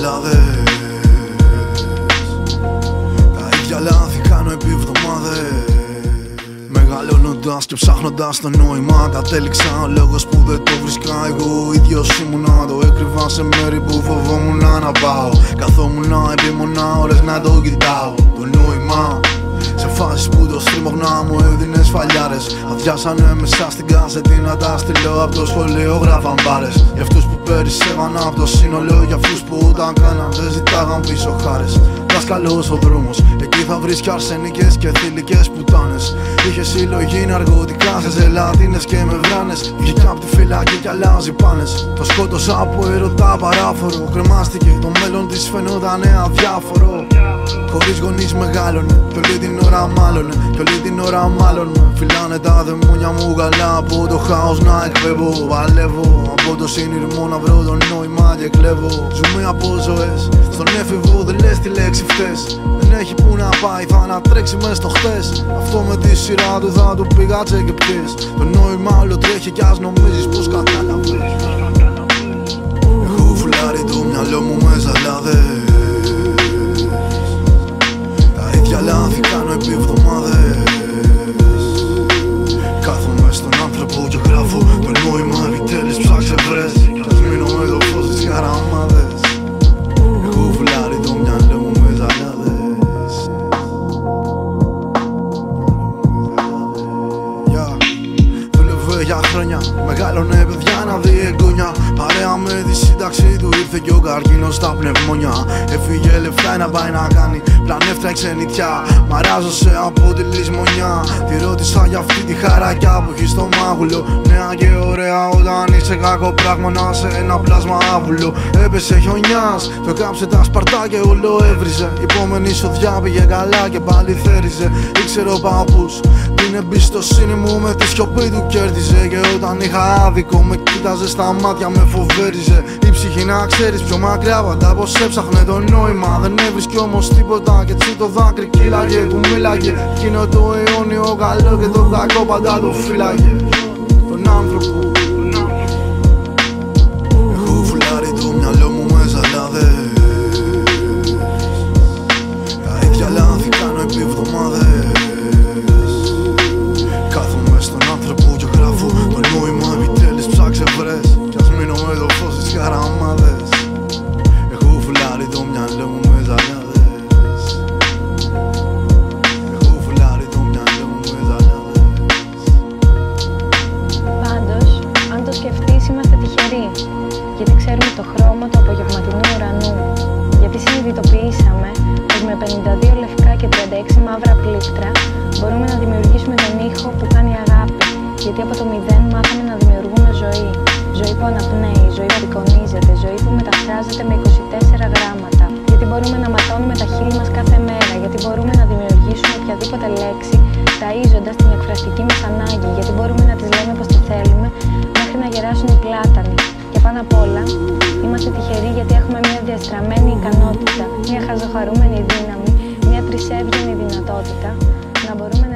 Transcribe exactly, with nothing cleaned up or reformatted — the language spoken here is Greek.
ζαλάδες. Τα ίδια λάθη κάνω επί εβδομάδες. Μεγαλώνοντας και ψάχνοντας το νόημα, κατέληξα ο λόγος που δεν το βρίσκα. Εγώ ίδιος ήμουνα, το έκρυβα σε μέρη που φοβόμουν να πάω. Καθόμουν επίμονα ώρες να το κοιτάω το νόημα. Σε φάσεις που το στριμωγνά μου έδινε σφαλιάρες. Αδειάσανε μέσα στην κάσετη να τα στείλω απ' το σχολείο, γράφαν μπάρες. Για αυτούς που περισσεύαν απ' το σύνολο, για αυτούς που όταν κάναν δεν ζητάγαν πίσω χάρες. Δάσκαλος ο δρόμος, εκεί θα βρεις κι αρσενικές και θηλυκές πουτάνες. Είχε συλλογή ναρκωτικά σε ζελάτινες και με βράνες. Βγήκε απ' τη φυλακή κι αλλάζει πάνες. Το σκότωσα από ερωτά παράφορο. Κρεμάστηκε, το μέλλον της φαινότανε αδιάφορο. Χωρίς γονείς μεγάλωνε, κι όλη την ώρα μάλλονε, κι όλη την ώρα μάλλον με φυλάνε τα δαιμόνια μου γαλά. Από το χάος να εκπέμπω, παλεύω από το συνειρμό να βρω το νόημα και κλέβω. Ζούμε από ζωές, στον έφηβο δεν λες τη λέξη φταίς. Δεν έχει που να πάει, θα ανατρέξει μες στο χτες. Αυτό με τη σειρά του θα του πήγατσε και πιες. Το νόημα όλο τρέχει κι ας νομίζεις πως κατάλαβες. Έχω φουλάρει το μυαλό μου με ζαλάδες. Τα ίδια λάθη κάνω επί εβδομάδες. Κάθομαι στον άνθρωπο και γράφω το νόημα, επιτέλους ψάξε βρες. Κι ας μείνω με το φως στις χαραμάδες. Έχω φουλάρει το μυαλό μου με ζαλάδες. Δούλευε για χρόνια, μεγάλωνε παιδιά να δει εγγόνια. Παρέα με τη σύνταξη του ήρθε και ο καρκίνος στα πνευμόνια. Έφυγε λεφτά να πάει να κάνει πλανεύτρα ξενιτιά. Μαράζωσε από τη λησμονιά. Τη ρώτησα για αυτή τη χαρακιά που έχει στο μάγουλο. Νέα και ωραία όταν είσαι κακό πράγμα να σε ένα πλάσμα άβουλο. Έπεσε χιονιάς, το κάψε τα σπαρτά και όλο έβριζε. Η επόμενη σοδιά πήγε καλά και πάλι θέριζε. Ήξερε ο παππούς την εμπιστοσύνη μου με τη σιωπή του κέρδιζε. Και όταν είχα άδικο με κοίταζε στα μάτια, με φοβέριζε. Η ψυχή να ξέρεις πιο μακριά πάντα πως έψαχνε το νόημα. Δεν έβρισκε όμως τίποτα και έτσι το δάκρυ κύλαγε. Που μίλαγε εκείνο το αιώνιο καλό και το κακό πάντα το φύλαγε. Τον άνθρωπο. Έχω φουλάρει το μυαλό μου με ζαλάδες. Τα ίδια λάθη κάνω επί εβδομάδες. Κάθομαι στον άνθρωπο και γράφω το νόημα, επιτέλους ψάξε βρες. Κι ας μείνω με το φως στις χαραμάδες. Έχω φουλάρει το μυαλό μου με ζαλάδες. Έχω φουλάρει το μυαλό μου με ζαλάδες. Πάντως, αν το σκεφτείς είμαστε τυχεροί. Γιατί ξέρουμε το χρώμα του απογευματινού ουρανού. Γιατί συνειδητοποιήσαμε πως με πενήντα δύο λευκά και τριάντα έξι μαύρα πλήκτρα μπορούμε να δημιουργήσουμε τον ήχο που κάνει αγάπη. Γιατί από το μηδέν μάθαμε να δημιουργούμε ζωή. Ζωή που αναπνέει, ζωή που απεικονίζεται, ζωή που μεταφράζεται με είκοσι τέσσερα γράμματα. Γιατί μπορούμε να ματώνουμε τα χείλη μας κάθε μέρα. Γιατί μπορούμε να δημιουργήσουμε οποιαδήποτε λέξη ταΐζοντας την εκφραστική μας ανάγκη. Γιατί μπορούμε να τις λέμε πως τη θέλουμε μέχρι να γεράσουν οι πλάτανοι. Και πάνω απ' όλα, είμαστε τυχεροί γιατί έχουμε μια διαστραμμένη ικανότητα, μια χαζοχαρούμενη δύναμη, μια τρισέβγαινη δυνατότητα να μπορούμε